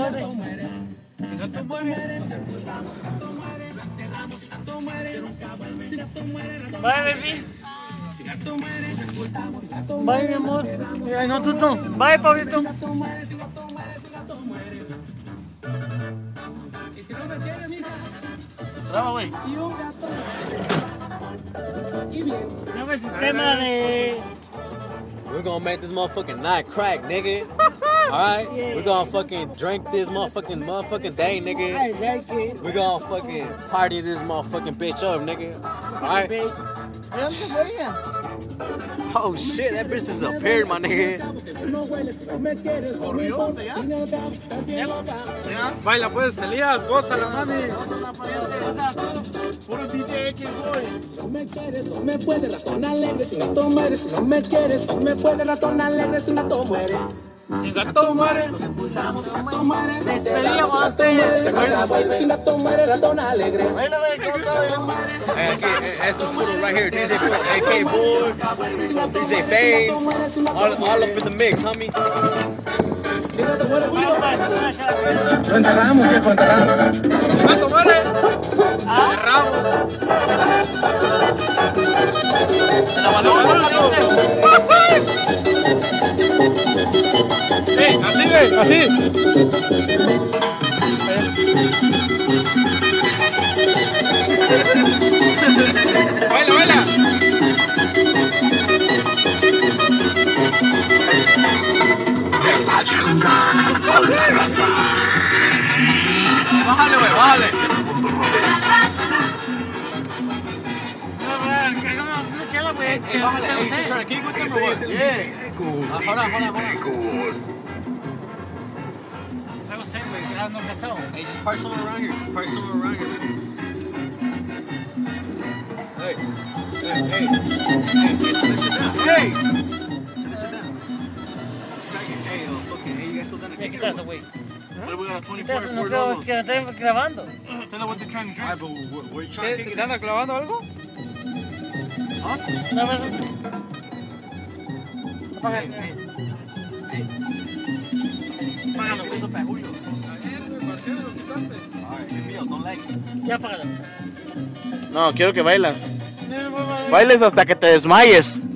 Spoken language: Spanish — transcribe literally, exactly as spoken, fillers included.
muere. Si gato muere. Bye, baby. Bye, mi amor. Ay, no, tú no. Bye, Pablito. Bravo, güey. Nuevo sistema de... We're gonna make this motherfucking night crack, nigga. Alright? Yeah. We're gonna fucking drink this motherfucking motherfucking day, nigga. I like it. We're gonna fucking party this motherfucking bitch up, nigga. Alright? Oh shit, that bitch disappeared, my nigga. Baila pues, Elías, gózala, mami. Puro D J AKBOY. Si no me quieres, no me puedes, ratón alegre, si gato muere. Si no me quieres, no me puedes, ratón alegre, si gato muere. Si gato muere, Gato muere, Despedíamos a ustedes. si gato muere, ratón alegre. Baila, baby, ¿cómo sabes? Hey, okay, esto es puro right here. D J Puro, AKBOY, D J Face, all, all up in the mix, homie. Si gato muere, Lo enterramos, viejo, enterramos. si gato muere, cerramos. Se la mandó a la Sí, así, güey, así. Baila, baila. Bájale, güey, bájale. Hey, bájale, hey, you still trying to kick with them or what? Yeah. Uh, hold on, hold on, hold on. Hey, just park somewhere around here. Just park somewhere around here, man. Hey, hey, hey, hey, hey, turn this shit down. Hey! Turn this shit down. Let's crack it. Hey, uh, fucking, hey, you guys still done a Ya quitaste, güey. But we got a twenty-four Quitaste, and no four creo dollars. que me estén grabando. Tell them what they're trying to drink. Alright, but we're, we're trying to kick it ¿Te anda clavando algo? Huh? No, pero... Apaga Hey, eso. hey, hey. Págalo, eso para Julio. Alright, es mío, don't like it. Ya apágalo. No, quiero que bailas. Bailes hasta que te desmayes.